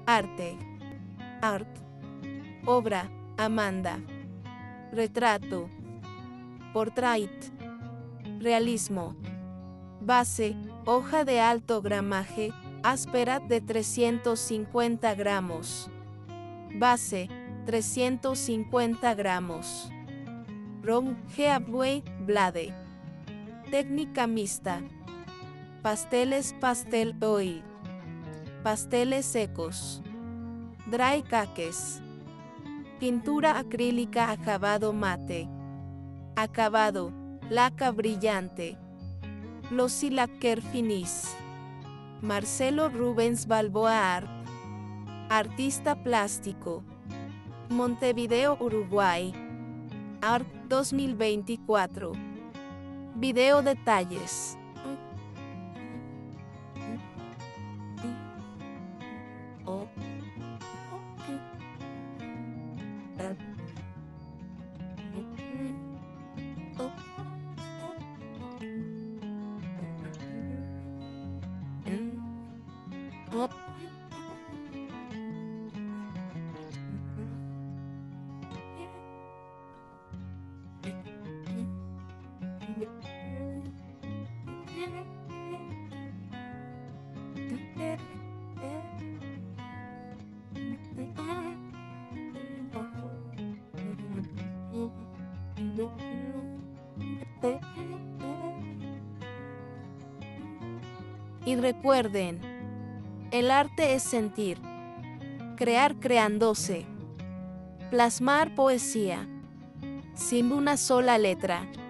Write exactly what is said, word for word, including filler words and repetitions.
Arte. Art. Obra, Amanda. Retrato. Portrait. Realismo. Base, hoja de alto gramaje, áspera de trescientos cincuenta gramos. Base, trescientos cincuenta gramos. Rom Heabway Blade. Técnica mixta. Pasteles pastel oil. Pasteles secos. Dry cakes. Pintura acrílica acabado mate. Acabado, laca brillante. Glossy lacquer finis. Marcelo Rubens Balboa Art. Artista plástico. Montevideo, Uruguay. Art dos mil veinticuatro. Video detalles. Y recuerden, el arte es sentir, crear creándose, plasmar poesía, sin una sola letra.